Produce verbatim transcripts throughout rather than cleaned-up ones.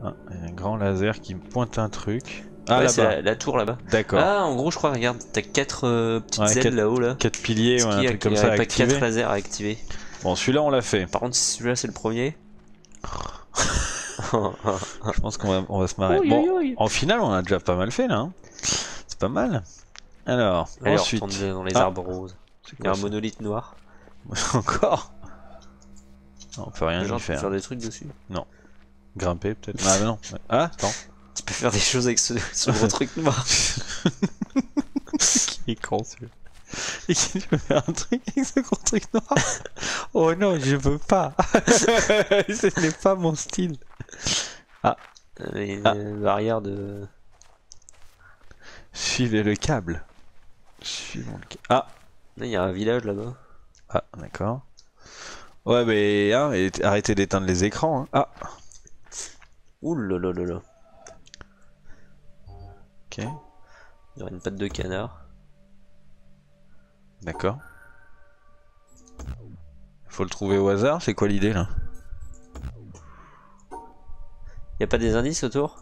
Ah, il y a un grand laser qui me pointe un truc. Ah, ouais, c'est là-bas. la, la tour là-bas. D'accord. Ah, en gros, je crois, regarde, t'as quatre euh, petites Ouais, ailes là-haut là. quatre piliers, Ce ouais, qui un est truc comme il y ça à aurait pas activer. quatre lasers à activer. Bon, celui-là, on l'a fait. Par contre, si celui-là c'est le premier. Je pense qu'on va, on va se marrer. Oui, Bon, oui, oui. en final, on a déjà pas mal fait là. Hein. C'est pas mal. Alors, Allez, ensuite. on retourne dans les Ah. arbres roses. Il y a un monolithe noir. Encore non, on peut rien Genre, y tu peux faire. faire des trucs dessus. Grimper peut-être. Ah non. Ah, attends. Tu peux faire des choses avec ce, ce gros truc noir. Qui est con celui-là. Et qui veut faire un truc avec ce gros truc noir. Oh non, je veux pas. Ce n'est pas mon style. Une Ah. barrière de. Suivez le câble. Suivons le câble. Ah, Là, il y a un village là-bas. ah, d'accord. Ouais, mais hein, et arrêtez d'éteindre les écrans. Hein. Ah, Ouh là là là là. ok, Il y aurait une patte de canard. d'accord. Faut le trouver au hasard. C'est quoi l'idée là? Y a pas des indices autour?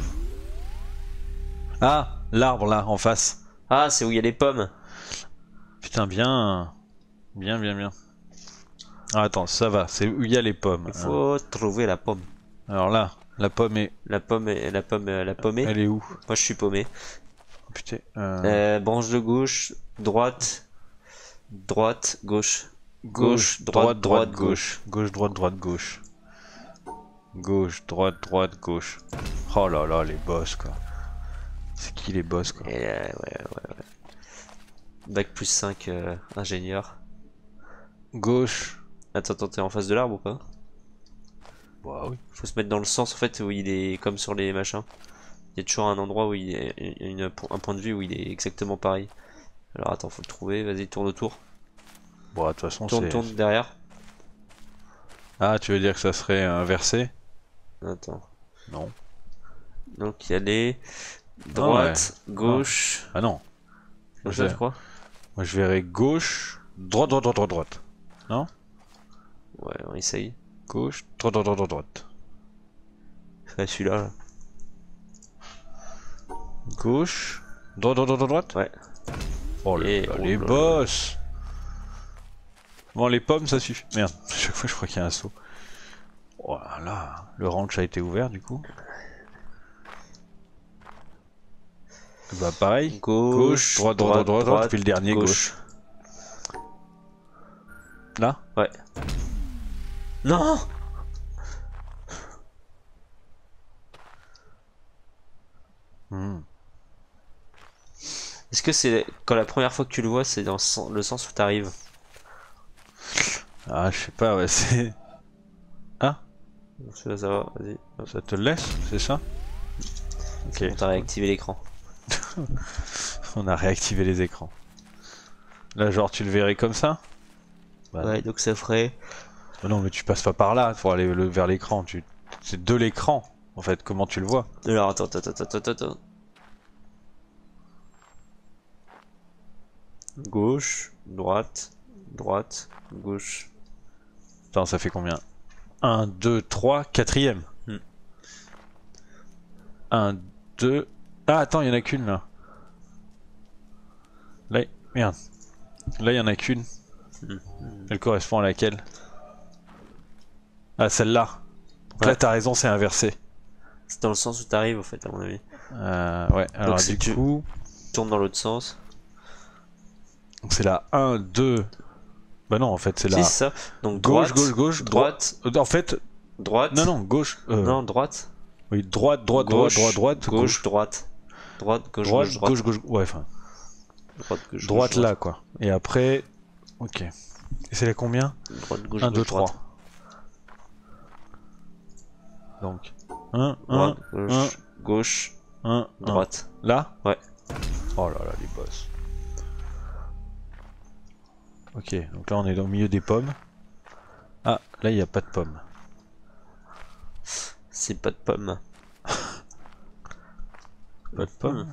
Ah, l'arbre là, en face. Ah, c'est où il y a les pommes. Putain, bien, bien, bien, bien. Ah, attends, ça va. C'est où il y a les pommes. Il faut trouver la pomme. Alors là, la pomme est. La pomme, est, la pomme, euh, la pommée. Elle est où? Moi, je suis paumé. Oh, putain. Euh... Euh, branche de gauche, droite, droite, gauche. Gauche, droite, droite, gauche. Gauche, droite, droite, gauche. Gauche, droite, droite, gauche. Oh là là, les boss quoi. C'est qui les boss quoi? Et euh, ouais, ouais, ouais. Bac plus cinq, euh, ingénieur. Gauche. Attends, attends, t'es en face de l'arbre ou pas? Bah oui. Faut se mettre dans le sens en fait où il est comme sur les machins. Il y a toujours un endroit où il est une, un point de vue où il est exactement pareil. Alors attends, faut le trouver, vas-y, tourne autour. Bon, de toute façon, Tourne, c'est. tourne derrière. Ah, tu veux dire que ça serait inversé? Attends. Non. Donc il y a les droite, ouais. gauche. Ah non. Comme Je- ça, je crois. Moi je verrais gauche, droite, droite, droite, droite, droite. Non? Ouais, on essaye. Gauche, droite, droite, droite, droite, droite. Ouais, celui-là. Là. Gauche, droite, droite, droite, droite. Ouais. Oh là Et- là, oh les là là. boss. Bon, les pommes ça suffit. Merde, chaque fois je crois qu'il y a un saut. Oh là là, le ranch a été ouvert du coup. Bah pareil. Gauche, droite, droite, droite, droite, puis le dernier gauche. Là? Ouais. Non. Hmm. Est-ce que c'est quand la première fois que tu le vois, c'est dans le sens- le sens où t'arrives? Ah, je sais pas, ouais, c'est. Ah, Ça, ça va, vas-y. Hop. ça te le laisse, c'est ça? Ok, On t'a réactivé l'écran. on a réactivé les écrans. Là, genre, tu le verrais comme ça? Bah, Ouais, donc ça ferait. bah non, mais tu passes pas par là pour aller le- vers l'écran. Tu... C'est de l'écran, en fait, comment tu le vois? Alors attends, attends, attends, attends, attends. Gauche, droite, droite, gauche. Attends, ça fait combien? un, deux, trois, quatrième. Hmm. un, deux... Ah, attends, il y en a qu'une, là. Là, merde. Là, il y en a qu'une. Hmm. Elle correspond à laquelle? Ah, celle-là. Donc Ouais. là, t'as raison, c'est inversé. C'est dans le sens où t'arrives, en fait, à mon avis. Euh, ouais, alors si du tu- coup... Tourne dans l'autre sens. Donc c'est la un, deux... Bah non, en fait, c'est la... Si, c'est ça. Donc Gauche, droite, gauche, gauche, droite, droite... En fait... droite. Non, non, gauche... euh, Non, droite. Oui, droite, droite, Gauche, droite, droite, droite, gauche, droite. Droite, gauche, droite, gauche, droite. gauche, gauche... Ouais, enfin... Droite, gauche, Droite gauche, là, quoi. Et après... Ok. Et c'est la combien? droite, gauche, un, deux, gauche, trois. droite. Donc... un, Droite, un, gauche, gauche, un, un. droite. Là? Ouais. Oh là là, les boss. Ok, donc là on est au milieu des pommes. Ah, là il n'y a pas de pommes. C'est pas de pomme. Pas de pommes.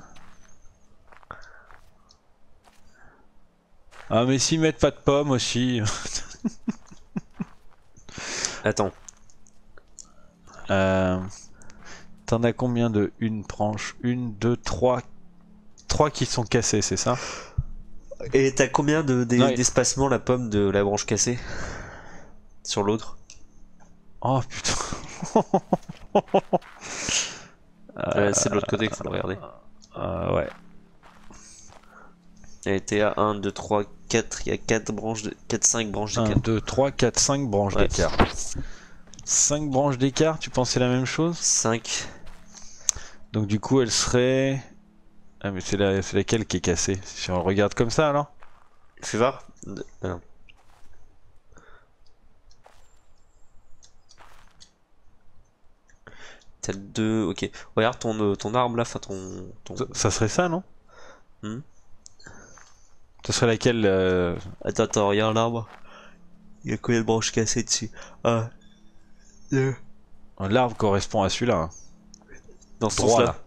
Ah mais s'ils mettent pas de pommes aussi... Attends. euh... T'en as combien de une branche? Une, deux, trois. Trois qui sont cassés, c'est ça? Et t'as combien de, Non, d'espacement la pomme de la branche cassée sur l'autre? Oh putain. euh, C'est de l'autre côté qu'il faut le regarder. Euh, ouais. Elle était à un, deux, trois, quatre, il y a quatre branches, de... quatre, cinq branches d'écart. un, deux, trois, quatre, cinq branches Ouais. d'écart. cinq branches d'écart, tu pensais la même chose? cinq. Donc du coup elle serait... Ah mais c'est la... c'est laquelle qui est cassée? Si on regarde comme ça alors? Fais voir. Ah non. T'as deux. Ok. Regarde ton, ton arbre là, enfin ton. ton... Ça, ça serait ça non? Hmm. Ça serait laquelle euh... Attends, attends, regarde l'arbre. Il y a combien de branches cassées dessus? un, deux. L'arbre correspond à celui-là. Hein. Dans ce Droit, sens-là. là.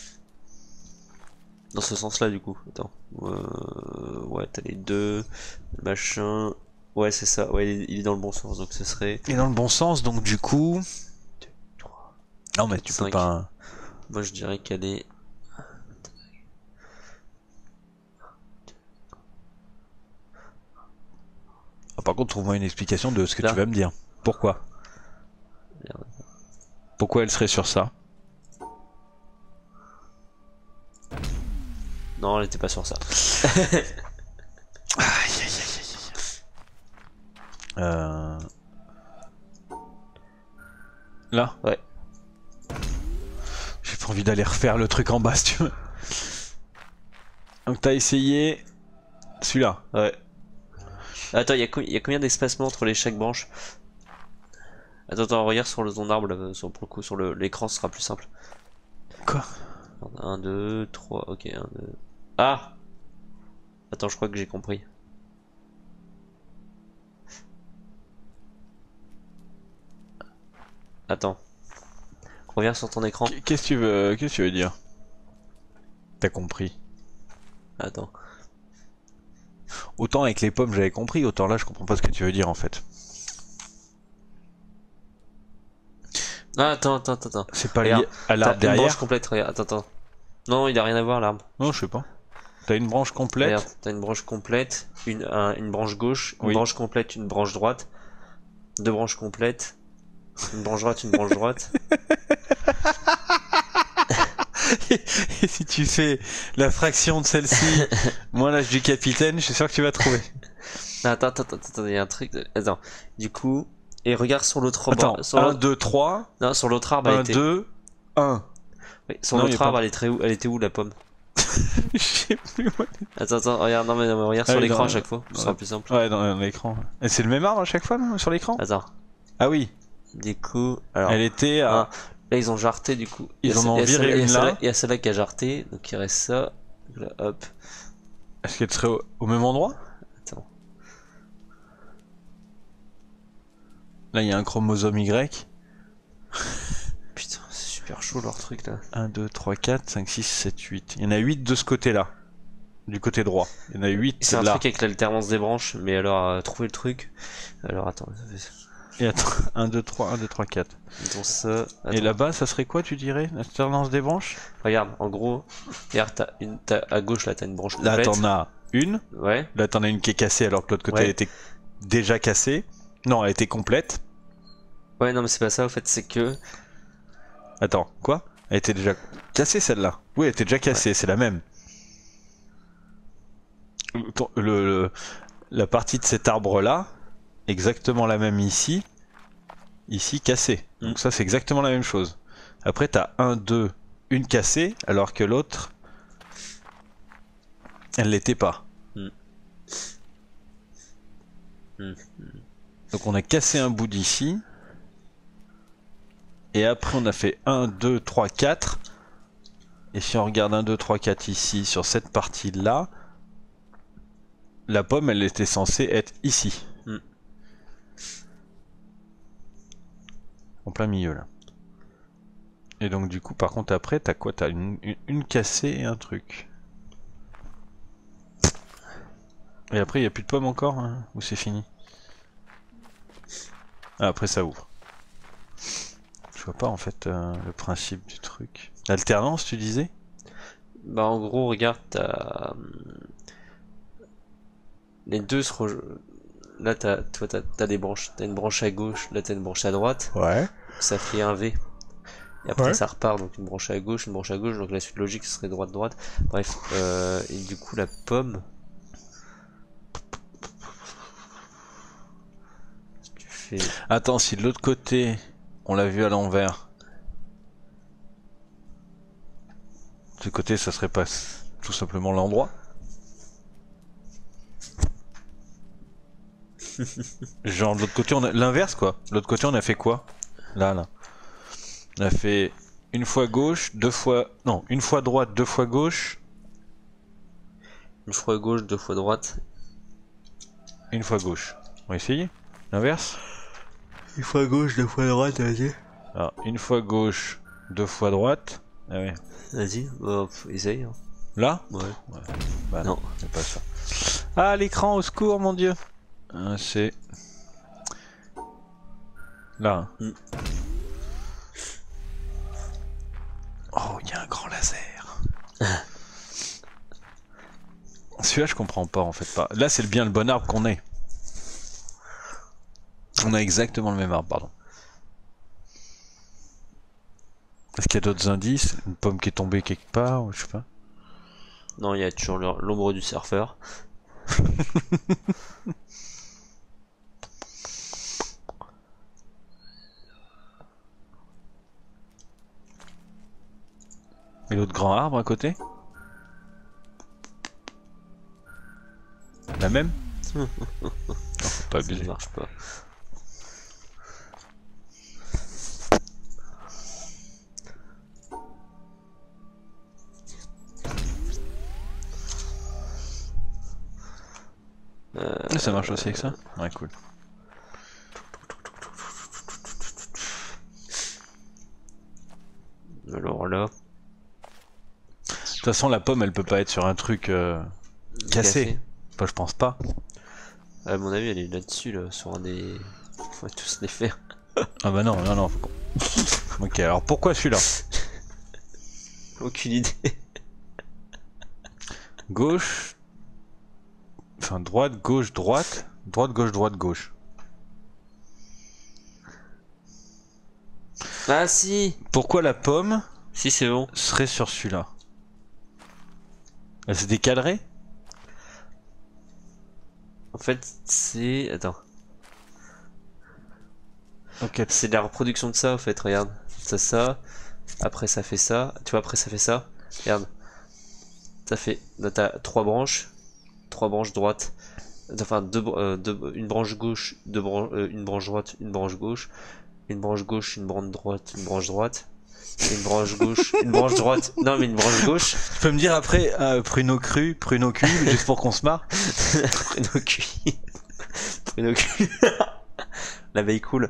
Dans ce sens-là, du coup. Attends. Euh... Ouais, t'as les deux. Machin. Ouais, c'est ça. Ouais, il est, il est dans le bon sens. Donc ce serait. Et dans le bon sens, donc du coup... deux, trois. Non mais tu cinq. peux pas... Moi, je dirais qu'elle est. Ah, par contre, trouve-moi une explication de ce que Là. tu vas me dire. Pourquoi? Merde. Pourquoi elle serait sur ça? Non, elle était pas sur ça. Aïe aïe aïe aïe. Euh... Là? Ouais. J'ai pas envie d'aller refaire le truc en bas si tu veux. Donc t'as essayé celui-là. Ouais. Attends, il y, a co- y a combien d'espacement entre les chaque branche? Attends, attends, regarde sur le ton arbre, là, sur, pour le coup, sur le- l'écran, ce sera plus simple. Quoi? un, deux, trois, ok, un, deux. Ah! Attends, je crois que j'ai compris. Attends. Reviens sur ton écran. Qu'est-ce que tu veux, qu'est-ce que tu veux dire? T'as compris. Attends. Autant avec les pommes j'avais compris, autant là je comprends pas ce que tu veux dire en fait. Ah, attends, attends, attends, attends. C'est pas Regarde, lié à T'as l'arbre une derrière? branche complète, regarde, attends, attends. Non, il a rien à voir, l'arbre. Non, je sais pas. T'as une branche complète? Regarde, t'as une branche complète, une, un- une branche gauche, une Oui. branche complète, une branche droite, deux branches complètes, une branche droite, une branche droite. Et si tu fais la fraction de celle-ci, moins l'âge du capitaine, je suis sûr que tu vas trouver. Attends, attends, attends, attends, il y a un truc. de- Attends, du coup, et regarde sur l'autre Attends, bras- sur un, l'autre- deux, trois, non, sur l'autre arbre, elle un, était. deux, un. Oui, sur Non, y l'autre a arbre, pas- elle était où, elle était où la pomme? Je sais plus. Ouais, Attends, attends, regarde, non mais, non, mais regarde Ah sur oui, l'écran dans- à chaque fois, ce dans- sera plus simple. ouais dans, dans l'écran. Et c'est le même arbre à chaque fois là, sur l'écran? Attends, Ah oui, du coup, alors, elle était à... ah, là ils ont jarté du coup. Ils Il y a en ce- ont il y a viré celle- il y a une celle-là- là. Il y a celle-là qui a jarté, donc il reste ça. Donc là, hop, Est-ce qu'elle serait au, au même endroit? attends. Là il y a un chromosome Y. Putain, c'est super chaud leur truc là. un, deux, trois, quatre, cinq, six, sept, huit. Il y en a huit de ce côté-là. Du côté droit. Il y en a huit C'est un là. truc avec l'alternance des branches, mais alors, euh, trouver le truc. Alors attends, Et attends, un, deux, trois, un, deux, trois, quatre. mettons ça. Et Attends. là-bas, ça serait quoi, tu dirais? L'alternance des branches? Regarde, en gros, regarde, t'as une, t'as, à gauche là, t'as une branche Là, complète. t'en as une. Ouais. Là, t'en as une qui est cassée alors que l'autre côté Ouais. elle était déjà cassée. Non, elle était complète. Ouais, non, mais c'est pas ça, en fait, c'est que. Attends, quoi? Elle était déjà cassée celle-là? Oui, elle était déjà cassée, c'est la même. Le, le- la partie de cet arbre-là, exactement la même ici. Ici, cassée. Donc Mm. ça, c'est exactement la même chose. Après, t'as un, deux, une cassée, alors que l'autre, elle l'était pas. Mm. Mm. Donc on a cassé un bout d'ici. Et après on a fait un, deux, trois, quatre. Et si on regarde un, deux, trois, quatre ici, sur cette partie-là, la pomme elle était censée être ici. Mm. En plein milieu là. Et donc du coup par contre après t'as quoi? T'as une, une, une cassée et un truc. Et après il n'y a plus de pommes encore hein, ou c'est fini? Ah, après ça ouvre. Je vois pas en fait euh, le principe du truc. L'alternance, tu disais? Bah en gros, regarde, t'as... Les deux se rejoignent. Là, t'as, toi, t'as, t'as des branches. T'as une branche à gauche, là, t'as une branche à droite. Ouais. Ça fait un V. Et après, Ouais. ça repart. Donc, une branche à gauche, une branche à gauche. Donc, la suite logique, ce serait droite-droite. Bref. Euh, et du coup, la pomme. Si tu fais. Attends, si de l'autre côté, on l'a vu à l'envers. De ce côté, ça serait pas tout simplement l'endroit? Genre, de l'autre côté, on a l'inverse quoi. De l'autre côté, on a fait quoi? Là, là. On a fait une fois gauche, deux fois. Non, une fois droite, deux fois gauche. Une fois gauche, deux fois droite. Une fois gauche. On va essayer? L'inverse? Une fois gauche, deux fois droite, vas-y. Alors, une fois gauche, deux fois droite. Ah ouais. Vas-y, hop, essaye. Hein. Là? Ouais. Ouais. Bah non, Non. c'est pas ça. Ah, l'écran, au secours, mon dieu. Ah, c'est... Là. Mm. Oh, il y a un grand laser. Celui-là, je comprends pas, en fait. Pas. Là, c'est bien le bon arbre qu'on ait. On a exactement le même arbre, pardon. Est-ce qu'il y a d'autres indices? Une pomme qui est tombée quelque part, ou je sais pas. Non, il y a toujours l'ombre du surfeur. Et l'autre grand arbre à côté? La même? Non, faut pas Ça abuser. ne marche pas. Euh, Ça marche aussi avec ça? Ouais, cool. Alors là, De toute façon, la pomme, elle peut pas être sur un truc euh, cassé. Bah, je pense pas. À mon avis, elle est là-dessus, là, sur un des. On va tous les faire. Ah bah non, non, non. Faut qu'on- ok, alors pourquoi celui-là? Aucune idée. Gauche. Enfin, droite, gauche, droite. Droite, gauche, droite, gauche. Ah si. Pourquoi la pomme Si, c'est bon. serait sur celui-là? Elle s'est décalerait? En fait, c'est. Attends. Ok. C'est de la reproduction de ça, en fait. Regarde. Ça, ça. Après, ça fait ça. Tu vois, après, ça fait ça. Regarde. Ça fait. Là, t'as trois branches. Trois branches droites. Enfin, deux, euh, deux, une branche gauche, deux bran euh, une branche droite, une branche gauche. Une branche gauche, une branche droite, une branche droite. Une branche gauche, une branche droite. Non, mais une branche gauche. Tu peux me dire après, euh, pruneau cru, pruneau cuit, juste pour qu'on se marre? Pruneau cuit. Pruneau cuit. La veille cool.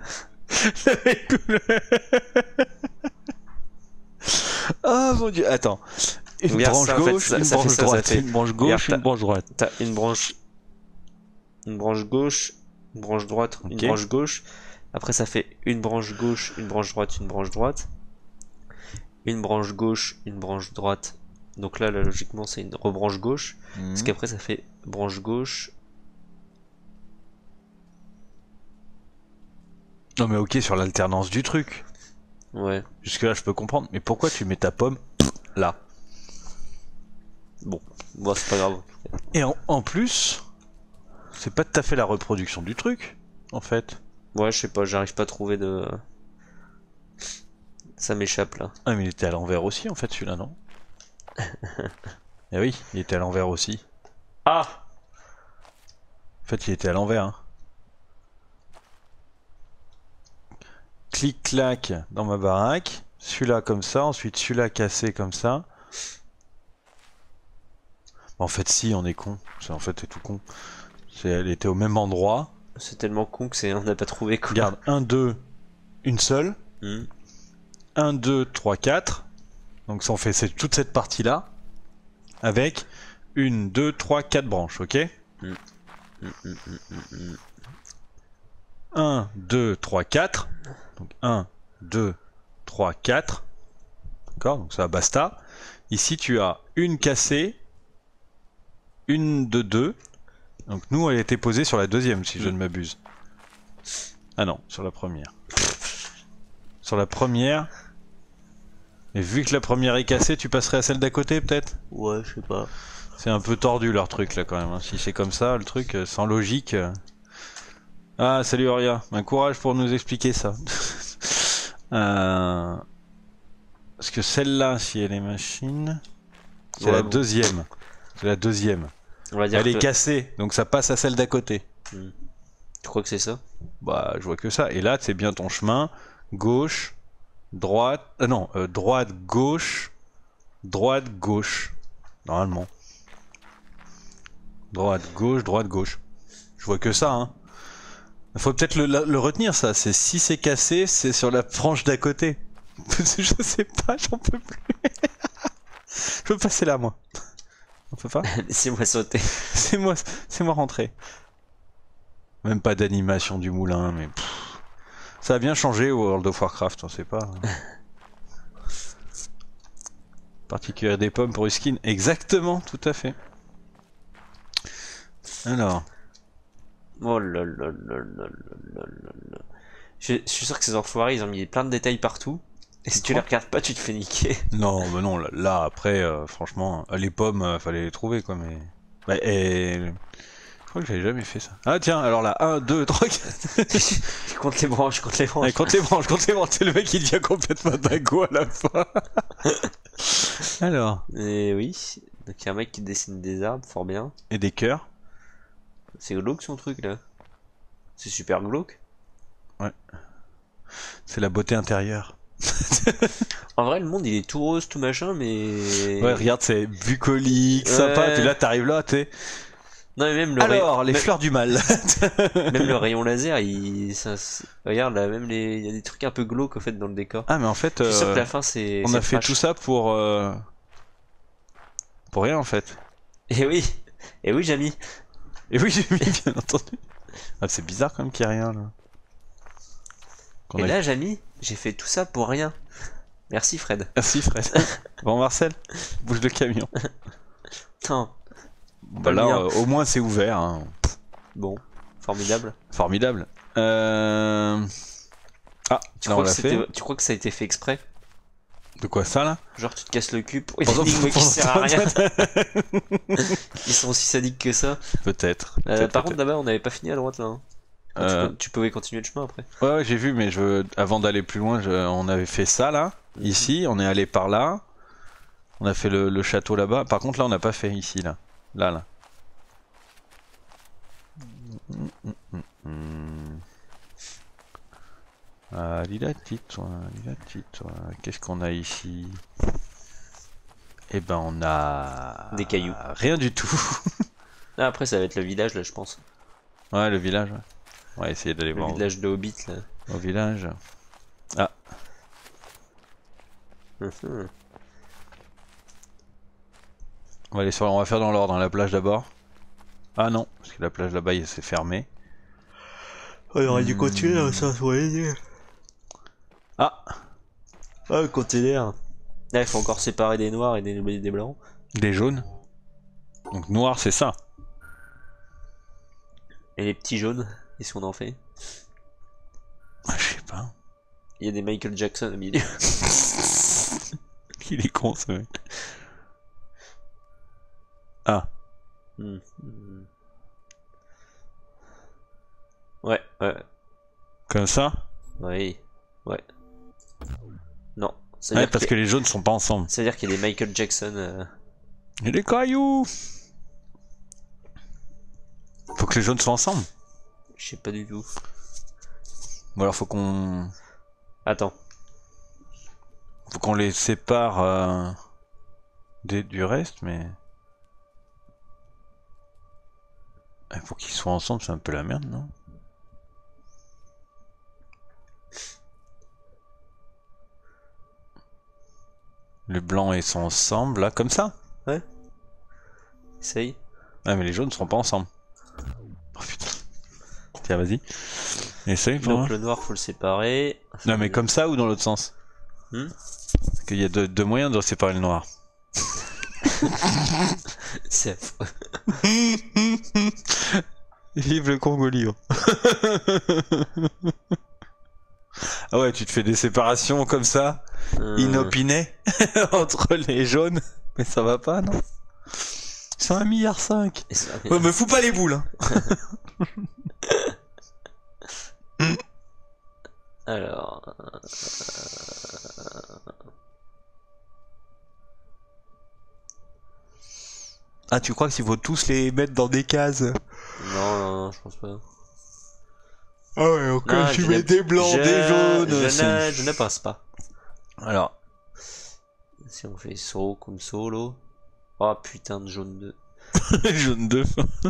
Oh mon dieu, attends. Une Regarde branche ça, en fait, gauche, ça- une ça fait branche ça, ça droite, fait- une branche Regarde, gauche, t'as- une branche droite. T'as une branche. Une branche gauche, une branche droite, une Ok. branche gauche. Après, ça fait une branche gauche, une branche droite, une branche droite. Une branche gauche, une branche droite. Donc là, là logiquement, c'est une rebranche gauche. Mhm. Parce qu'après, ça fait branche gauche. Non mais ok, sur l'alternance du truc. Ouais. Jusque là je peux comprendre, mais pourquoi tu mets ta pomme là? Bon, bon c'est pas grave. Et en, en plus, c'est pas tout à fait la reproduction du truc, en fait. Ouais, je sais pas, j'arrive pas à trouver de. Ça m'échappe là. Ah mais il était à l'envers aussi en fait celui-là, non? Eh oui, il était à l'envers aussi. Ah! En fait il était à l'envers. Hein. Clic-clac dans ma baraque. Celui-là comme ça, ensuite celui-là cassé comme ça. En fait si, on est con. C'est en fait c'est tout con. C'est, elle était au même endroit. C'est tellement con que c'est on n'a pas trouvé quoi. Regarde, un, deux, une seule. Hmm. un, deux, trois, quatre. Donc ça on fait cette- toute cette partie-là. Avec une, deux, trois, quatre branches, ok? Mm, mm, mm, mm, mm. un, deux, trois, quatre. Donc un, deux, trois, quatre. D'accord, donc ça basta. Ici tu as une cassée, une de deux. Donc nous elle était posée sur la deuxième si je ne m'abuse. Ah non, sur la première. Sur la première. Et vu que la première est cassée, tu passerais à celle d'à côté peut-être? Ouais, je sais pas. C'est un peu tordu leur truc là quand même. Hein. Si c'est comme ça, le truc, euh, sans logique. Euh... Ah, salut Auria. Un courage pour nous expliquer ça. euh... Parce que celle-là, si elle est machine, c'est Ouais, la bon. deuxième. C'est la deuxième. On va dire Elle est que... cassée, donc ça passe à celle d'à côté. Hmm. Tu crois que c'est ça? Bah, je vois que ça. Et là, c'est bien ton chemin. Gauche, droite. Ah non, euh, droite, gauche. Droite, gauche. Normalement. Droite, gauche, droite, gauche. Je vois que ça, hein. Faut peut-être le, le retenir, ça. C'est si c'est cassé, c'est sur la frange d'à côté. Je sais pas, j'en peux plus. Je peux passer là, moi. On peut pas? Laissez-moi sauter. C'est moi, c'est moi rentré. Même pas d'animation du moulin, mais pff, ça a bien changé au World of Warcraft, on sait pas. Particulier des pommes pour une skin, exactement, tout à fait. Alors, Oh là là là là là là là là. Je, je suis sûr que ces enfoirés, ils ont mis plein de détails partout. Et si tu les regardes pas, tu te fais niquer. non, mais non, là, là, après, euh, franchement, les pommes, euh, fallait les trouver, quoi, mais... Bah, et... Je crois que j'avais jamais fait ça. Ah tiens, alors là, un, deux, trois, quatre... Je compte les branches, je compte les branches. Allez, compte les branches, compte les branches, c'est le mec qui devient complètement dingo à la fin. Alors... Et oui, donc il y a un mec qui dessine des arbres, fort bien. Et des cœurs. C'est glauque son truc là. C'est super glauque. Ouais. C'est la beauté intérieure. En vrai, le monde il est tout rose, tout machin, mais. Ouais, regarde, c'est bucolique, sympa, Ouais. puis là t'arrives là, tu sais. Non, mais même le Alors, rayon... les même... fleurs du mal. même le rayon laser, il. Ça, regarde là, même les. Il y a des trucs un peu glauques au fait dans le décor. Ah, mais en fait, Je suis sûr euh, que la fin c'est. on c'est a fait trash. tout ça pour. Euh... Pour rien en fait. Et oui, et oui, Jamy. Et oui, j'ai mis, bien entendu. Ah, c'est bizarre quand même qu'il n'y ait rien là. Qu'on Et a- là, Jamy, j'ai fait tout ça pour rien. Merci Fred. Merci Fred. Bon, Marcel, bouge le camion. Putain, Bah le là, mien. euh, au moins c'est ouvert. Hein. bon, formidable. Formidable. Euh... Ah, Tu là on crois, que l'a c'était- fait. tu crois que ça a été fait exprès? De quoi ça là? Genre tu te casses le cul pour une Pendant- énigme qui pendant- sert à rien. Ils sont aussi sadiques que ça. Peut-être. Euh, peut-être, par contre peut-être. là-bas on n'avait pas fini à droite là. hein. Ah, tu Euh, peux- Tu, pouvais continuer le chemin après. Ouais, ouais, j'ai vu, mais je... avant d'aller plus loin, je... on avait fait ça là, Mhm. ici, on est allé par là, on a fait le, le château là-bas. Par contre, là, on n'a pas fait ici, là, là, là. Hmm. Ah, lilati, toi, lilati, toi. Qu'est-ce qu'on a ici? Eh ben, on a Des cailloux. rien du tout. Ah, après ça va être le village là je pense. Ouais, le village. Ouais. On va essayer d'aller Le voir village de Hobbit là. au village. Ah, Mhm. on va aller sur, on va faire dans l'ordre, hein, la plage d'abord. Ah non, parce que la plage là-bas, c'est fermé. On aurait dû Hmm. continuer là, ça soit Ah, Ah, le container. Là il faut encore séparer des noirs et des, des blancs. des jaunes. Donc noir, c'est ça. Et les petits jaunes, qu'est-ce qu'on en fait? Ah, je sais pas. Il y a des Michael Jackson au milieu. Il est con ce mec. Ah, Hmm, hmm. Ouais, ouais, comme ça? oui, ouais. Non, ça veut Ouais, dire parce qu'il y que les jaunes sont pas ensemble. a- ça veut dire qu'il y a des Michael Jackson. euh, Et les cailloux! Faut que les jaunes soient ensemble. Je sais pas du tout. Ou alors faut qu'on... Attends, Faut qu'on les sépare euh, des- du reste, mais... Il faut qu'ils soient ensemble, c'est un peu la merde, non? Les blancs ils sont ensemble, là, comme ça? essaye. Ah mais les jaunes seront pas ensemble. Oh putain. Tiens, vas-y. Essaye pour Donc moi. le noir faut le séparer. Non mais comme ça ou dans l'autre sens? Hmm. Parce qu'il y a deux, deux moyens de séparer le noir. C'est affreux. Vive le Congo libre. Ah ouais, tu te fais des séparations comme ça, Euh, inopinées, entre les jaunes. Mais ça va pas, non? Ils sont un milliard cinq. et ça- Ouais, me fous pas les boules, hein. Alors. Ah, tu crois qu'il faut tous les mettre dans des cases? Non, non, non, je pense pas. Ah ouais, ok, Non, tu je mets ne- des blancs, je- des jaunes. Je c'est- ne, je ne pense pas. Alors, Si on fait so comme solo. Oh putain de jaune deux. jaune deux.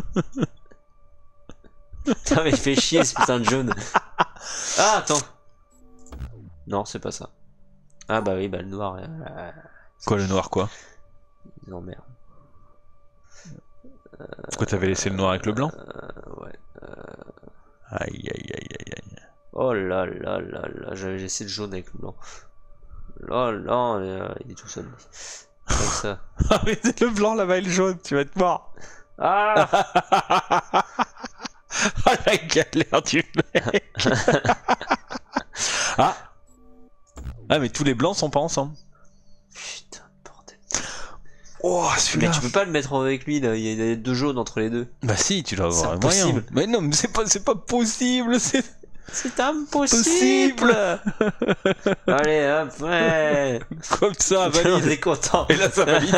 Putain, mais il fait chier ce putain de jaune. Ah, attends. Non, c'est pas ça. Ah bah oui, bah le noir. Euh... Quoi, le noir, quoi? Ils emmerdent. Pourquoi t'avais laissé le noir avec le blanc? Euh, ouais. Aïe, aïe, aïe, aïe, aïe. Oh là là là là, j'avais laissé le jaune avec le blanc. Là là, euh, il est tout seul. Comme ça. Ah oui, c'est le blanc là-bas et le jaune, tu vas être mort. Ah. Ah la galère du mec. Ah. Ah mais tous les blancs sont pas ensemble. Putain, bordel. Oh, Mais celui-là. tu peux pas le mettre avec lui là, il y a deux jaunes entre les deux. Bah si, tu dois C'est avoir un moyen. impossible. Mais non, mais c'est pas, c'est pas possible, c'est C'est impossible. Allez hop, ouais. comme ça, On valide. est content. Et là, ça valide.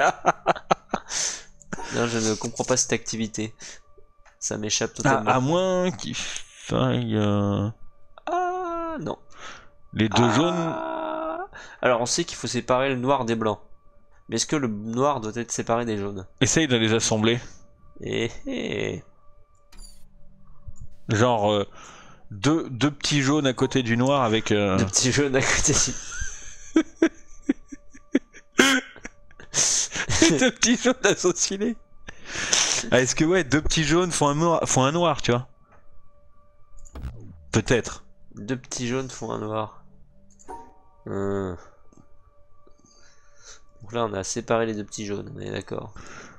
Non, je ne comprends pas cette activité. Ça m'échappe Ah, totalement. à moins qu'il faille... euh, Ah, non. Les deux Ah. jaunes... Alors, on sait qu'il faut séparer le noir des blancs. Mais est-ce que le noir doit être séparé des jaunes? Essaye de les assembler. Eh eh. Genre... euh, deux, deux petits jaunes à côté du noir avec... euh, Deux petits jaunes à côté. deux petits jaunes associés. Ah, est-ce que ouais, deux petits jaunes font un noir, font un noir, tu vois? Peut-être. Deux petits jaunes font un noir. Hum. Donc là, on a séparé les deux petits jaunes, on est d'accord.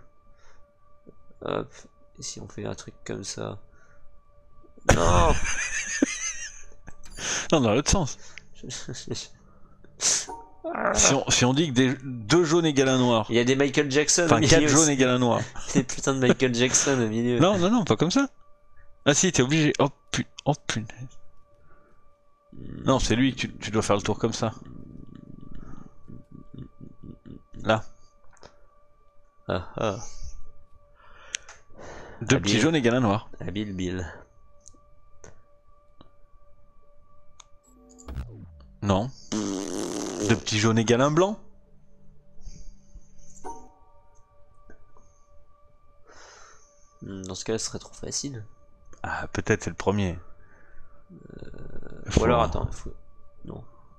Hop. Et si on fait un truc comme ça? Non. Non, dans l'autre sens. Si on, si on dit que des, deux jaunes égale un noir. Il y a des Michael Jackson au Enfin, milieu. quatre jaunes aussi. égale un noir. Des putains de Michael Jackson au milieu. Non, non, non, pas comme ça. Ah si, t'es obligé. Oh putain. Oh putain. Non, c'est lui que tu, tu dois faire le tour comme ça. Là. Ah ah. Deux Ah, petits bien. jaunes égale un noir. Habile Bill. Non. Deux petits jaunes égale un blanc. Hmm, Dans ce cas-là, ce serait trop facile. Ah, peut-être c'est le premier. Ou alors, attends, il faut... Non.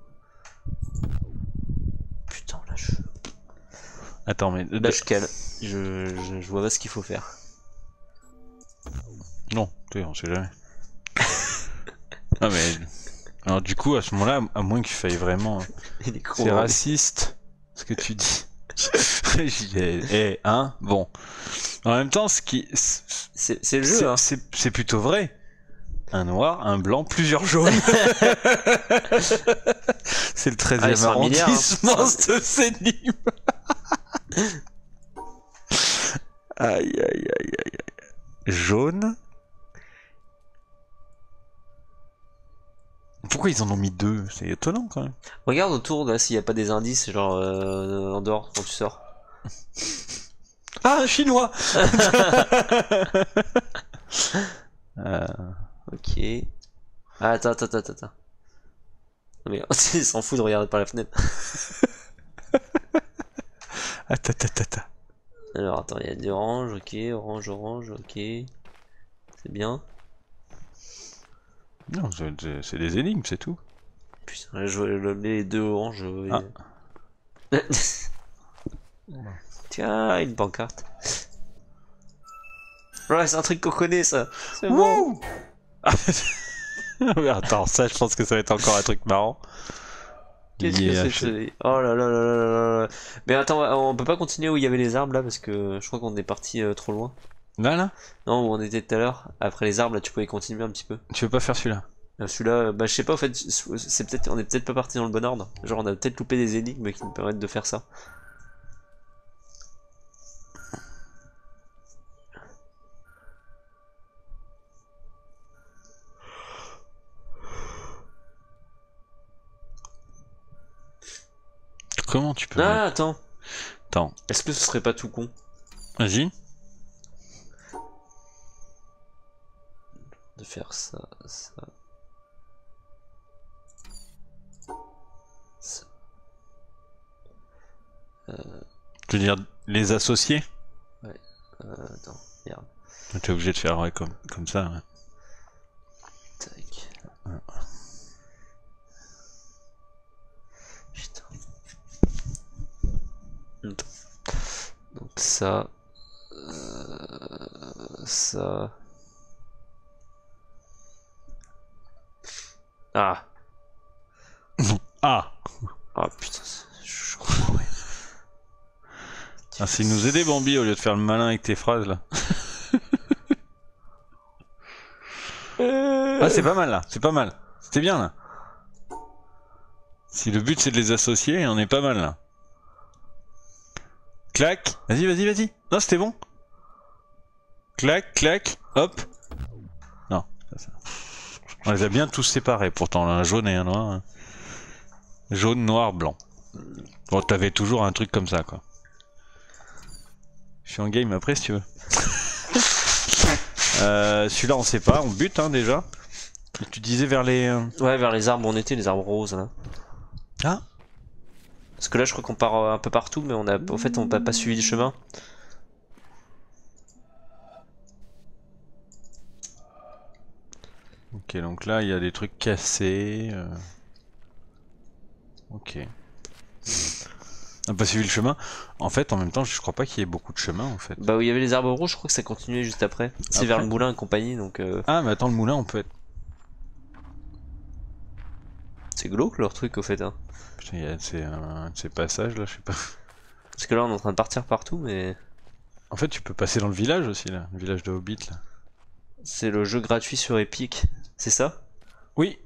Putain, là, je... Attends, mais... Là, je cale. Je, je, je vois pas ce qu'il faut faire. Non, tu sais, on sait jamais. Ah mais... Alors du coup, à ce moment-là, à moins qu'il faille vraiment... Il est con. C'est hein. raciste, ce que tu dis. J'y ai- Eh, hein, bon. En même temps, ce qui... C'est c'est le jeu, C'est hein. c'est- c'est plutôt vrai. Un noir, un blanc, plusieurs jaunes. C'est le Ah, treizième ils sont un milliard, hein. arrondissement, cette énigme. Aïe, aïe, aïe, aïe, aïe. Jaune. Pourquoi ils en ont mis deux? C'est étonnant quand même. Regarde autour, là, s'il n'y a pas des indices, genre, euh, en dehors, quand tu sors. Ah, un chinois. euh... Ok. Ah, attends, attends, attends, attends. Non, mais il s'en fout de regarder par la fenêtre. Attends, attends, attends. Alors, attends, il y a des oranges, ok, orange, orange, ok. C'est bien. Non, c'est c'est- c'est des énigmes, c'est tout. Putain, là, je vois le- les deux oranges. euh, Ah. Tiens, une pancarte. Ouais, c'est un truc qu'on connaît, ça. C'est bon. Wouh. Mais attends, ça, je pense que ça va être encore un truc marrant. Qu'est-ce que c'est que ce... Oh là là là là là là. Mais attends, on peut pas continuer où il y avait les arbres là parce que je crois qu'on est parti euh, trop loin. Là là? Non, où on était tout à l'heure. Après les arbres là, tu pouvais continuer un petit peu. Tu veux pas faire celui-là? Euh, Celui-là, bah je sais pas en fait, c'est peut-être, on est peut-être pas parti dans le bon ordre. Genre on a peut-être loupé des énigmes qui nous permettent de faire ça. Comment tu peux... Ah mettre... attends. Attends. Est-ce que ce serait pas tout con Vas-y. de faire ça, ça, ça. Euh... Tu veux dire les associer? Ouais. Euh, attends, merde. Tu es obligé de faire ouais, comme, comme ça. Ouais. Tac. Ouais. Putain. Donc ça, euh, ça. Ah. Ah. Ah putain, je comprends rien. Ah, c'est nous aider Bambi au lieu de faire le malin avec tes phrases là. Ah c'est pas mal là, c'est pas mal. C'était bien là. Si le but c'est de les associer, on est pas mal là. Clac. Vas-y, vas-y, vas-y. Non, c'était bon. Clac, clac, hop. Non, ça, ça. On les a bien tous séparés pourtant, là, un jaune et un noir. Hein. Jaune, noir, blanc. Bon, t'avais toujours un truc comme ça quoi. Je suis en game après si tu veux. euh, Celui-là on sait pas, on bute hein, déjà. Tu disais vers les... Euh... Ouais, vers les arbres, on était, les arbres roses là. Ah. Parce que là je crois qu'on part un peu partout, mais on a, en fait on n'a pas suivi le chemin. Ok, donc là il y a des trucs cassés. Euh... Ok. On n'a pas suivi le chemin. En fait, en même temps, je crois pas qu'il y ait beaucoup de chemin en fait. Bah où il y avait les arbres rouges, je crois que ça continuait juste après. C'est vers le moulin et compagnie, donc... Euh... Ah, mais attends, le moulin, on peut être... C'est glauque leur truc au fait, hein. Putain, il y a ces, euh, ces passages là, je sais pas. Parce que là on est en train de partir partout, mais... En fait, tu peux passer dans le village aussi là, le village de Hobbit là. C'est le jeu gratuit sur Epic, c'est ça? Oui.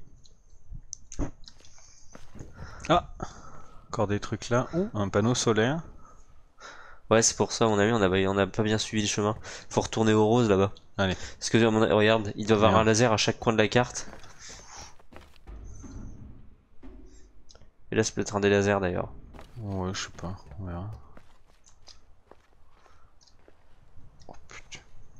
Ah. Encore des trucs là. Ouh, un panneau solaire. Ouais, c'est pour ça, on a vu, on a, on a pas bien suivi le chemin. Faut retourner aux roses là-bas. Allez. Parce que regarde, il doit y avoir un laser à chaque coin de la carte. Et là, c'est peut-être un des lasers d'ailleurs. Ouais, je sais pas, on verra. Oh putain.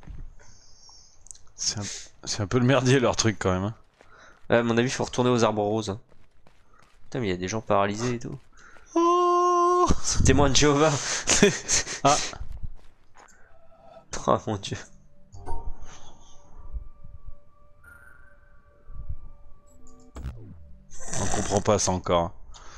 C'est un... un peu le merdier leur truc quand même. Hein. Ouais, à mon avis, faut retourner aux arbres roses. Putain, mais il y a des gens paralysés et tout. Oh, témoin de Jéhovah. Ah. Oh mon dieu. On comprend pas ça encore.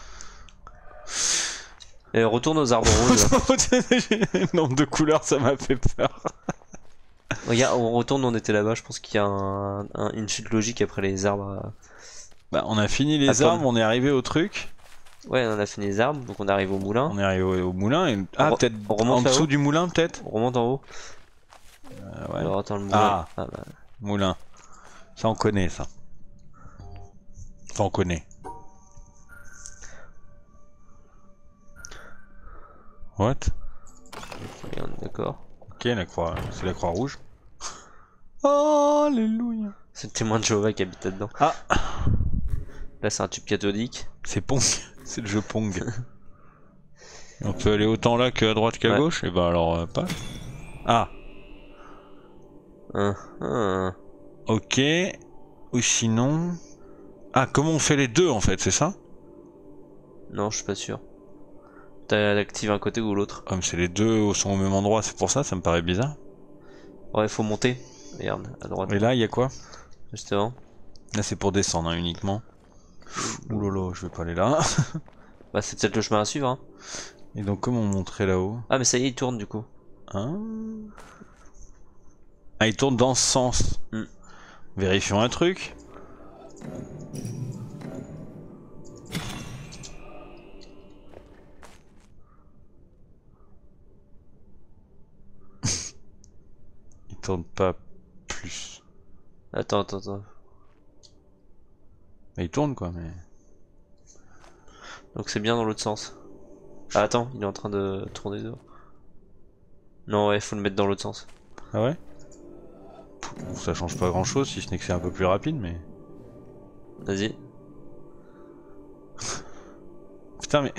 Et retourne aux arbres roses. Le nombre de couleurs, ça m'a fait peur. Regarde, on retourne, on était là-bas. Je pense qu'il y a un, un, une suite logique après les arbres. Bah, on a fini les Attends. arbres, on est arrivé au truc. Ouais, on a fini les arbres, donc on arrive au moulin. On est arrivé au, au moulin et... Ah, re peut-être en dessous du moulin, peut-être. On remonte en haut. Euh, ouais. Alors attends, le moulin. Ah, ah bah. Moulin. Ça, on connaît, ça. Ça, on connaît. What? Et on est d'accord. Ok, la croix, c'est la croix rouge. Oh, alléluia. C'est le témoin de Jéhovah qui habite là-dedans. Ah. Là, c'est un tube cathodique. C'est Pong. C'est le jeu Pong. On peut aller autant là qu'à droite qu'à ouais. gauche. Et bah alors, euh, pas. Ah. Hein, hein. Ok. Ou sinon... Ah, comment on fait les deux en fait, c'est ça? Non, je suis pas sûr. T'actives un côté ou l'autre. Comme c'est les deux sont au même endroit, c'est pour ça, ça me paraît bizarre. Ouais, faut monter. Regarde, à droite. Et là, il y a quoi? Justement. Là, c'est pour descendre hein, uniquement. Oulolo, je vais pas aller là. Bah, c'est peut-être le chemin à suivre. Hein. Et donc, comment montrer là-haut? Ah, mais ça y est, il tourne du coup. Hein? Ah, il tourne dans ce sens. Mm. Vérifions un truc. tourne pas plus. Attends, attends, attends. Il tourne quoi, mais... Donc c'est bien dans l'autre sens. Ah attends, il est en train de tourner dehors. Non ouais, faut le mettre dans l'autre sens. Ah ouais? Ça change pas grand chose si ce n'est que c'est un peu plus rapide, mais... Vas-y. Putain mais...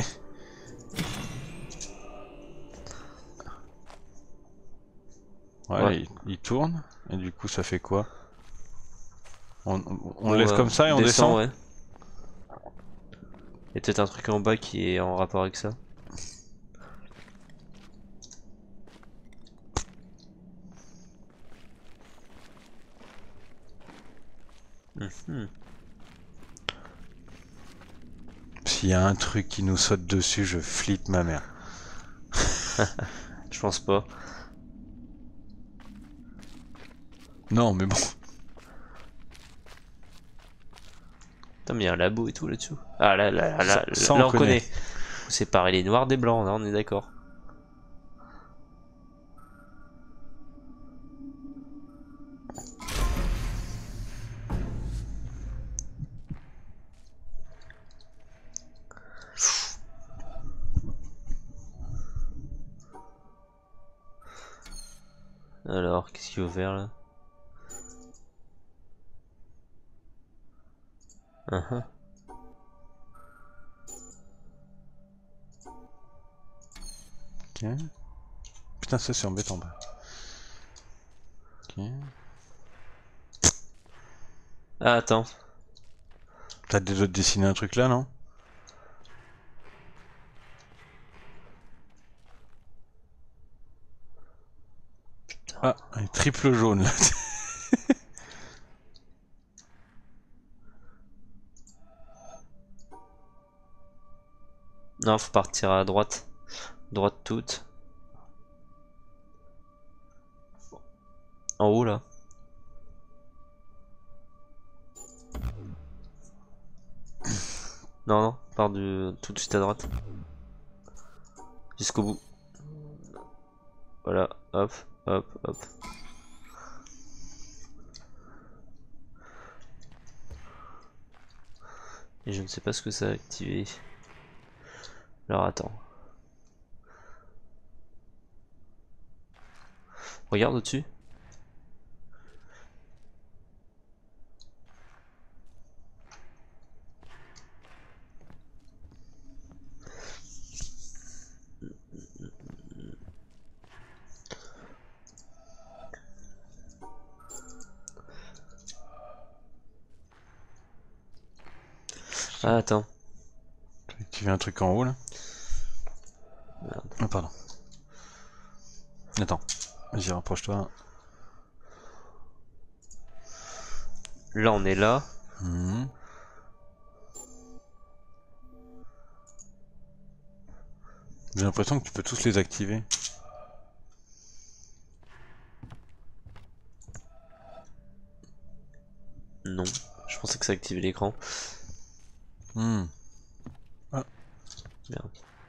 Ouais, Ouais. Il, il tourne, et du coup ça fait quoi? On, on, on Bon, le laisse bah, comme ça et on descend? ouais. Il y a peut-être un truc en bas qui est en rapport avec ça. Mhm. S'il y a un truc qui nous saute dessus, je flippe ma mère. Je pense pas. Non mais bon... Putain, mais il y a un labo et tout là-dessous. Ah là, là, là, là, Ça- là, ça, on là, on connaît. connaît. Faut séparer les noirs des blancs, là on est d'accord. Alors, qu'est-ce qu'il y a ouvert là? Uh-huh. Ok. Putain ça c'est embêtant. Bah. Ok. Ah attends. T'as déjà dessiné un truc là, non? Ah, un triple jaune là. Non, faut partir à droite. Droite toute. En haut là. Non, non, part du tout de suite à droite. Jusqu'au bout. Voilà, hop, hop, hop. Et je ne sais pas ce que ça a activé. Alors attends. Regarde au-dessus. Ah attends. Tu veux un truc en haut là? Merde. Ah pardon. Attends. Vas-y rapproche-toi. Là on est là. Mmh. J'ai l'impression que tu peux tous les activer. Non. Je pensais que ça activait l'écran. Mmh. Merde.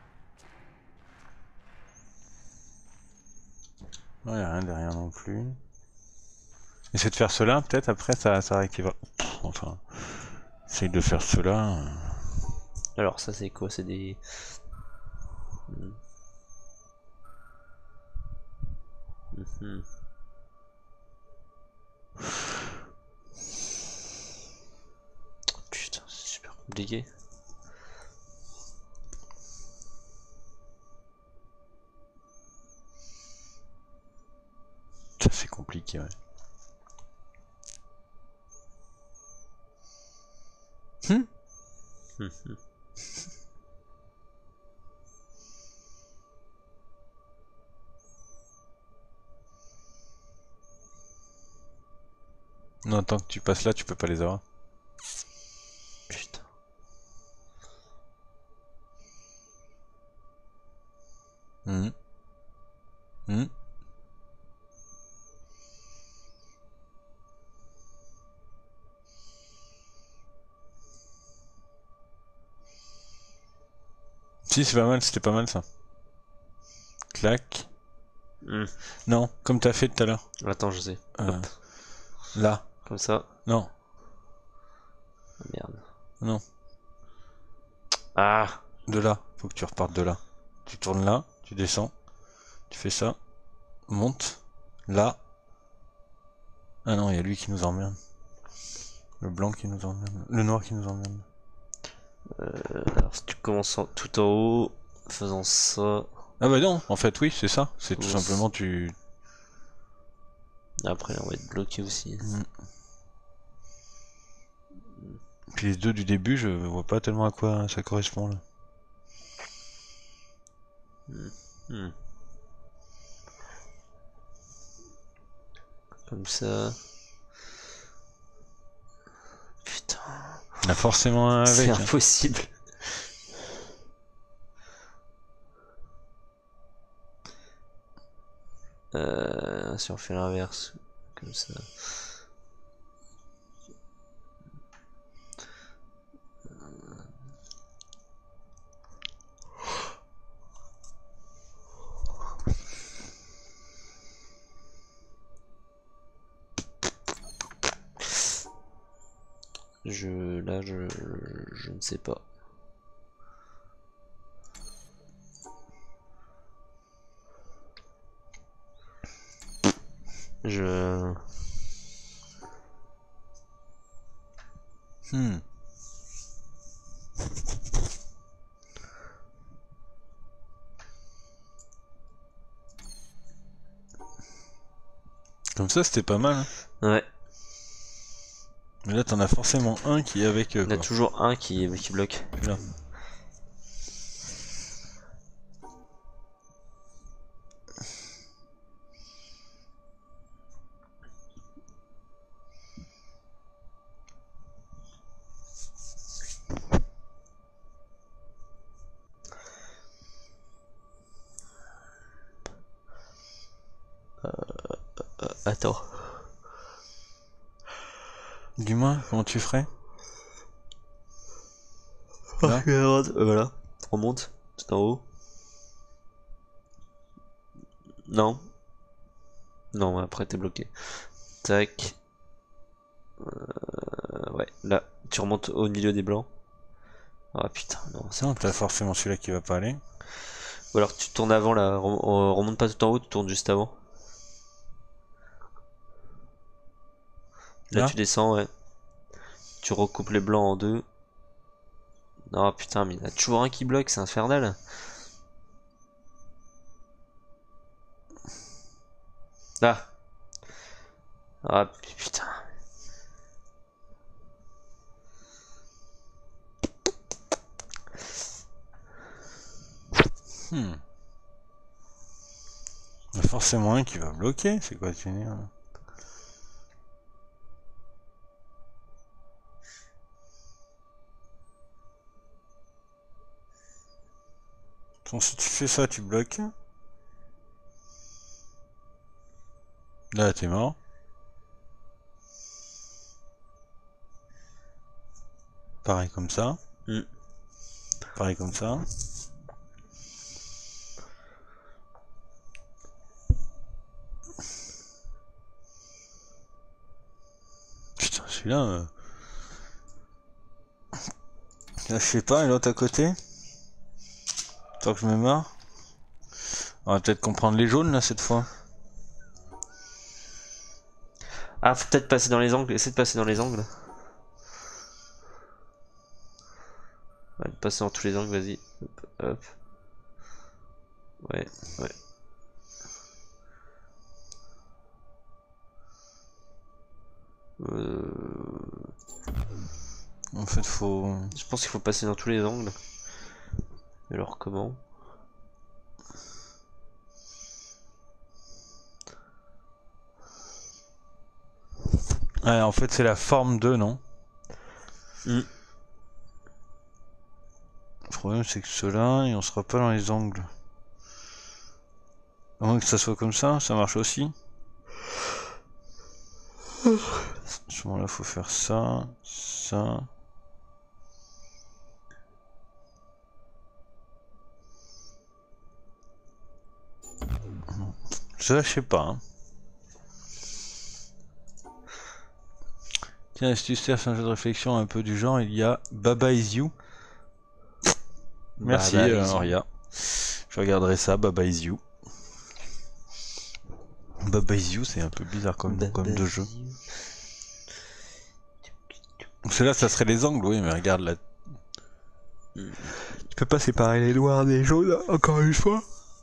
Non, y a rien derrière non plus. Essaye de faire cela, peut-être après ça, ça réactivera. Pff, enfin, essaye de faire cela. Alors ça c'est quoi? C'est des... Hmm. Mhm. Putain, c'est super compliqué. Ça c'est compliqué, ouais. Hmm. Mhm. Non, tant que tu passes là, tu peux pas les avoir. Putain. Mmh. Mmh. Si, c'est pas mal, c'était pas mal ça. Clac. Hmm. Non, comme t'as fait tout à l'heure. Attends, je sais. Euh, Hop. là. Comme ça. Non, Merde. non. Ah. De là. Faut que tu repartes de là. Tu tournes là, tu descends. Tu fais ça. Monte. Là. Ah non, il y a lui qui nous emmerde. Le blanc qui nous emmerde. Le noir qui nous emmerde. Euh, alors, si tu commences en- tout en haut, faisant ça. Ah bah non, en fait oui, c'est ça. C'est tout Oups. simplement tu... Après, là, on va être bloqué aussi. Mm. Puis les deux du début, je vois pas tellement à quoi ça correspond là. Hmm. Comme ça. Putain. Il y en a forcément un C'est avec. hein. impossible. Euh, si on fait l'inverse, comme ça. Je, là, je, je ne sais pas. Je... Hmm. Comme ça, c'était pas mal. Hein. Ouais, Mais là, t'en as forcément un qui est avec eux. il y en a Quoi. toujours un qui, qui bloque. Là. Euh, attends. Dis-moi, comment tu ferais Là Euh, voilà, on monte, tout en haut. Non. Non, après t'es bloqué. Tac. Euh, ouais, là, tu remontes au milieu des blancs. Ah putain, non. Ça, t'as forcément celui-là qui va pas aller. Ou alors tu tournes avant là, rem- on remonte pas tout en haut, tu tournes juste avant. Là, Là tu descends, ouais. Tu recoupes les blancs en deux. Non putain, mais il y en a toujours un qui bloque, c'est infernal. Là. Ah putain. Hmm. Il y a forcément un qui va bloquer. C'est quoi tu là Bon, si tu fais ça, tu bloques. Là, t'es mort. Pareil comme ça. Hmm. Pareil comme ça. Putain, celui-là... Euh... Là, je sais pas, et l'autre à côté. Tant que je me marre. On va peut-être comprendre les jaunes, là, cette fois. Ah, faut peut-être passer dans les angles, essaie de passer dans les angles. Ouais, passer dans tous les angles, vas-y. Hop, hop. Ouais, ouais. Euh... En fait, faut... Je pense qu'il faut passer dans tous les angles. Mais alors comment? Ouais, en fait, c'est la forme deux, non Hmm. Le problème, c'est que ceux-là, et on sera pas dans les angles. À moins que ça soit comme ça, ça marche aussi. À ce moment-là, faut faire ça, ça. Ça, je sais pas. Hein. Tiens, si tu cherches un jeu de réflexion un peu du genre, il y a Baba Is You. Merci, Baba euh, Is You. Auria. Je regarderai ça, Baba Is You. Baba Is You, c'est un peu bizarre comme, Baba comme de Is jeu. You. Celle-là, ça serait les angles, oui, mais regarde là. Tu peux pas séparer les noirs des jaunes, encore une fois.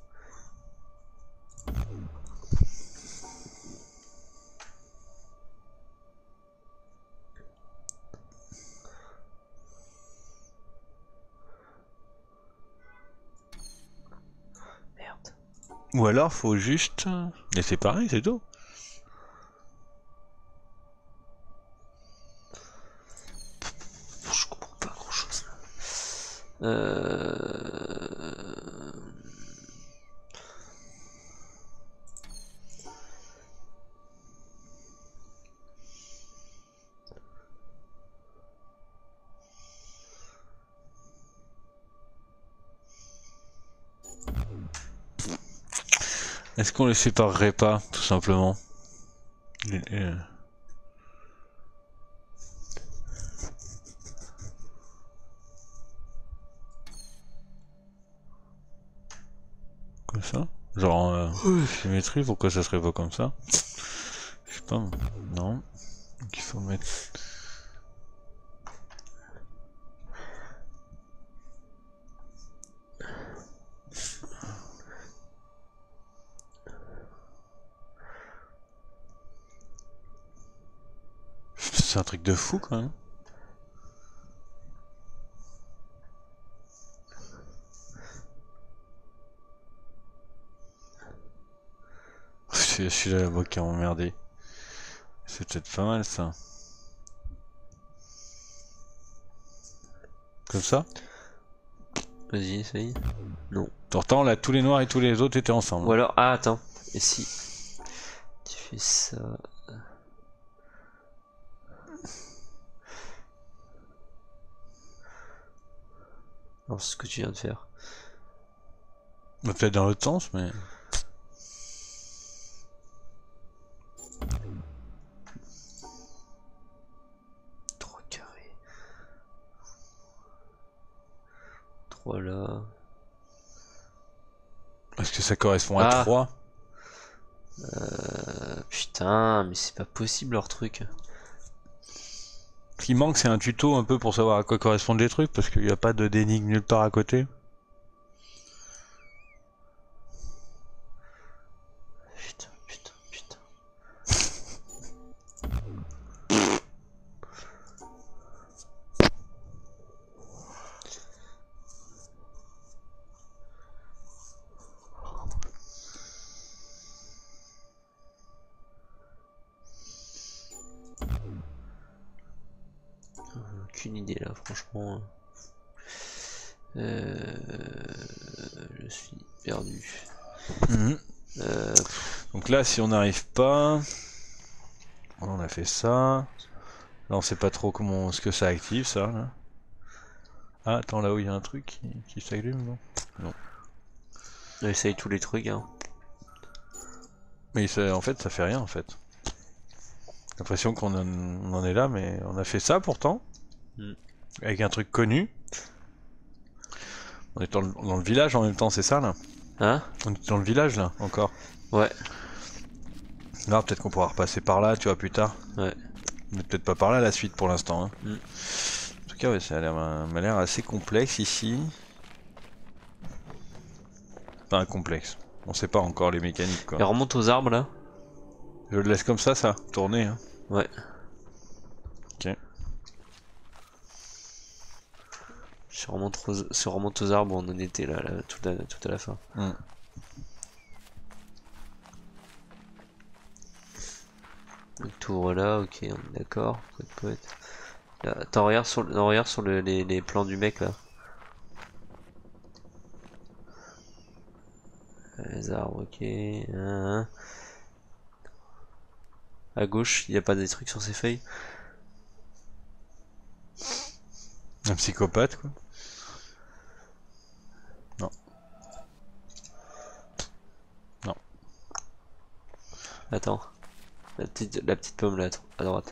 Merde. Ou alors, faut juste les séparer, c'est tout. Je comprends pas grand chose là. Euh... Est-ce qu'on les séparerait pas, tout simplement? Les- euh. Comme ça? Genre, euh, symétrie, pourquoi ça serait pas comme ça? Je sais pas, non. Donc il faut mettre... C'est un truc de fou quand même. Je suis là, moi qui a emmerdé. C'est peut-être pas mal ça. Comme ça? Vas-y, essaye. Non. Pourtant là, tous les noirs et tous les autres étaient ensemble. Ou alors, ah attends, et si tu fais ça... Non, c'est ce que tu viens de faire. Bah, peut-être dans l'autre sens, mais... trois carrés. trois là. Est-ce que ça correspond à Ah. trois? Euh, putain, mais c'est pas possible leur truc. Ce qui manque, c'est un tuto un peu pour savoir à quoi correspondent les trucs, parce qu'il n'y a pas de d'énigme nulle part à côté. Putain, putain, putain. Aucune idée là, franchement. Euh, je suis perdu. Mhm. Euh, Donc là, si on n'arrive pas... On a fait ça... Là, on sait pas trop comment ce que ça active, ça. Là. Ah, attends, là où il y a un truc qui, qui s'allume, non? Non. on essaye tous les trucs, hein. Mais ça, en fait, ça fait rien, en fait. J'ai l'impression qu'on en, on en est là, mais on a fait ça, pourtant. Mm. Avec un truc connu. On est dans le, dans le village en même temps, c'est ça, là? Hein? On est dans le village, là, encore. Ouais. Là, peut-être qu'on pourra repasser par là, tu vois, plus tard. Ouais. Mais peut-être pas par là, la suite, pour l'instant. Hein. Mm. En tout cas, ouais, ça a l'air m'a l'air assez complexe, ici. Enfin, complexe. On sait pas encore les mécaniques, quoi. Et remonte aux arbres, là. Je le laisse comme ça, ça, tourner. Hein. Ouais. Ok. Si on remonte aux, si on remonte aux arbres, on en était là, là tout, à, tout à la fin. Mm. Donc t'ouvres là, ok, on est d'accord. Poète, poète. Là, attends, regarde sur, non, regarde sur le, les, les plans du mec, là. Les arbres, ok. Hein. À gauche, il n'y a pas des trucs sur ces feuilles. Un psychopathe, quoi. Non. Non. Attends. La petite, la petite pomme là, à droite.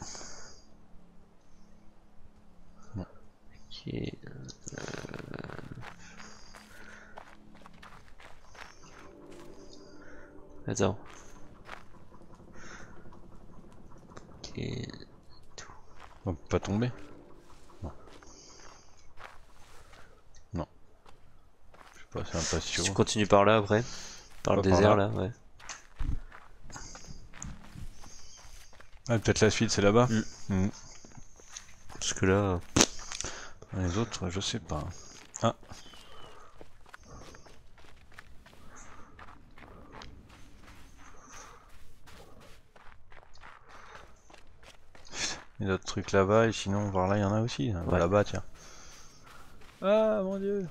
Non. Ok. Euh... Attends. Ok. On peut pas tomber. Non. Non. Je sais pas, c'est un patio. Si tu continues par là après, par le Pas par désert là. là, ouais. Ah, peut-être la suite, c'est là-bas. Mm. Mm. Parce que là. Les autres, je sais pas. Ah. Il y a d'autres trucs là-bas, et sinon, voir là, il y en a aussi. Ouais. Là-bas, tiens. Ah, mon dieu.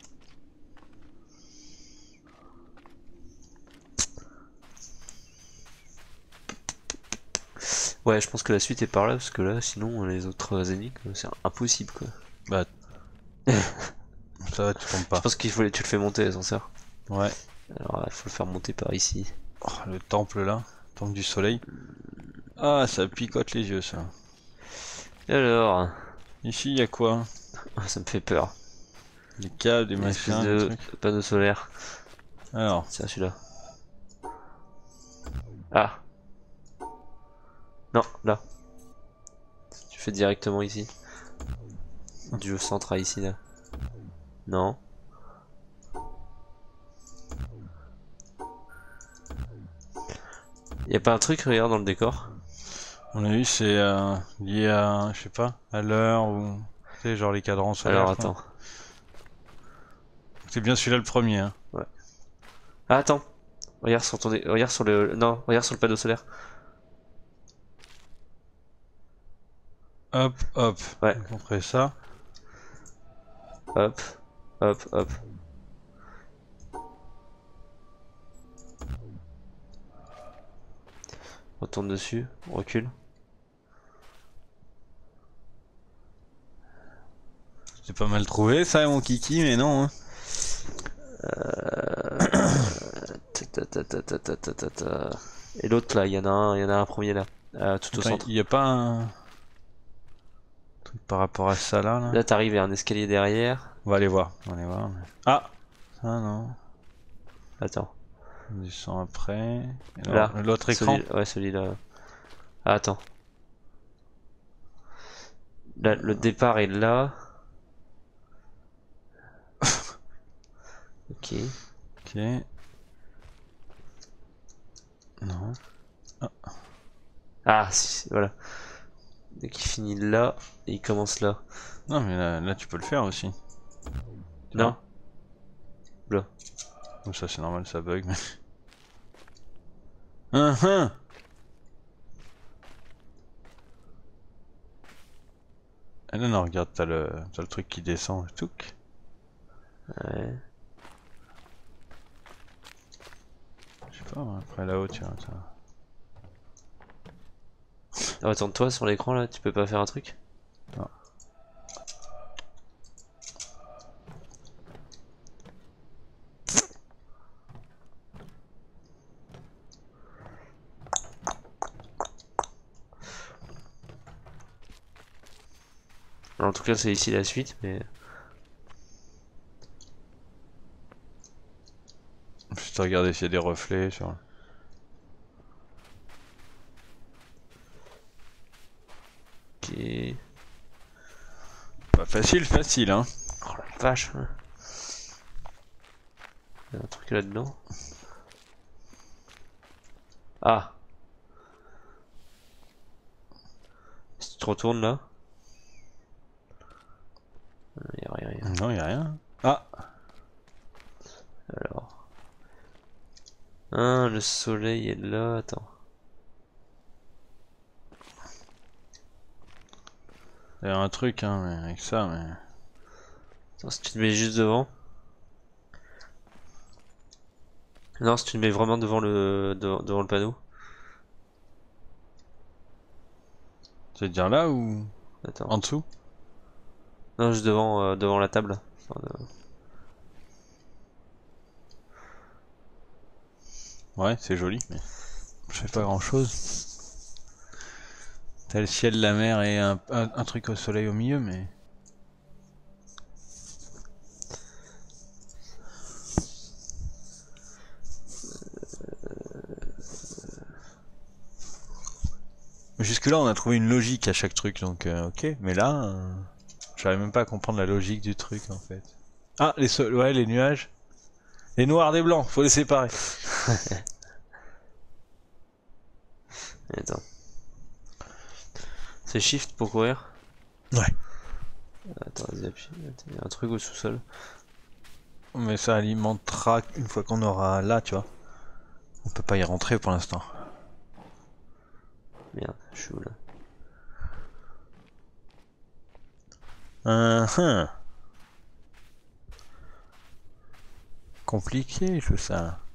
Ouais, je pense que la suite est par là, parce que là, sinon, les autres énigmes, c'est impossible quoi. Bah. Ça va, tu tombes Je pas. pense qu'il faut tu le fais monter l'ascenseur. Ouais. Alors il faut le faire monter par ici. Oh, le temple là. Temple du soleil. Ah, ça picote les yeux, ça. Et alors, Ici, il y a quoi? ça me fait peur. Des câbles, des Une espèce machins, des de trucs. panneau solaire. Alors. C'est celui-là. Ah. Non, là. Tu fais directement ici. Du centre à ici là. Non. Y a pas un truc, regarde dans le décor. On a vu, c'est euh, lié à, je sais pas, à l'heure ou. Tu sais, genre les cadrans solaires. Alors quoi. attends. C'est bien celui-là le premier, hein. Ouais. Ah, attends. Regarde sur ton dé... regarde sur le non, regarde sur le panneau solaire. Hop, hop. Ouais. On ferait ça. Hop. Hop, hop. Retourne dessus, on recule. C'est pas mal trouvé ça, mon kiki, mais non. Hein. Euh... ta, ta, ta, ta, ta, ta, ta, ta. Et l'autre là, il y en a un, il y en a un premier là, euh, tout au Attends, centre. il y a pas un truc par rapport à ça là, là Là t'arrives, il y a un escalier derrière. On va aller voir. On va aller voir. mais- Ah, ça non. Attends. On descend après. Et Là. alors, l'autre écran. Celui... Ouais, celui-là. Ah, attends. Là, le départ est là. Ok. Ok. Non. Ah, si, voilà. Donc il finit là et il commence là. Non, mais là, là, tu peux le faire aussi. Tu Non. vois Là. Comme ça, c'est normal, ça bug. Mais... Hein, hein. Ah non, non, regarde, t'as le, t'as le truc qui descend. Touc. Ouais. Je sais pas, après là-haut, tiens, ça. Ah, attends-toi sur l'écran là, tu peux pas faire un truc? Non. Alors, en tout cas, c'est ici la suite, mais. Juste regarder s'il y a des reflets sur. Ok. Pas facile, facile, hein. Oh la vache. Hein. Il y a un truc là-dedans. Ah. Si tu te retournes là. Il y a rien, rien. Non, y a rien. Ah. Alors. Ah, le soleil est là. Attends. Il y a un truc, hein, mais avec ça, mais. Attends, si tu te mets juste devant. Non, si tu te mets vraiment devant le devant, devant le panneau. Tu veux dire là ou Attends. en dessous? Non, juste devant euh, devant la table. Enfin, de- Ouais, c'est joli, mais. fait pas grand chose. T'as le ciel, la mer et un, un, un truc au soleil au milieu, mais... Jusque là on a trouvé une logique à chaque truc, donc euh, ok, mais là, euh, j'arrive même pas à comprendre la logique du truc en fait. Ah, les, so ouais, les nuages. Les noirs des blancs, faut les séparer. Attends. C'est shift pour courir? Ouais. Attends, vas-y, appuie. Il y a un truc au sous-sol. Mais ça alimentera une fois qu'on aura là, tu vois. On peut pas y rentrer pour l'instant. Merde, je suis où là? Uh -huh. Compliqué tout ça.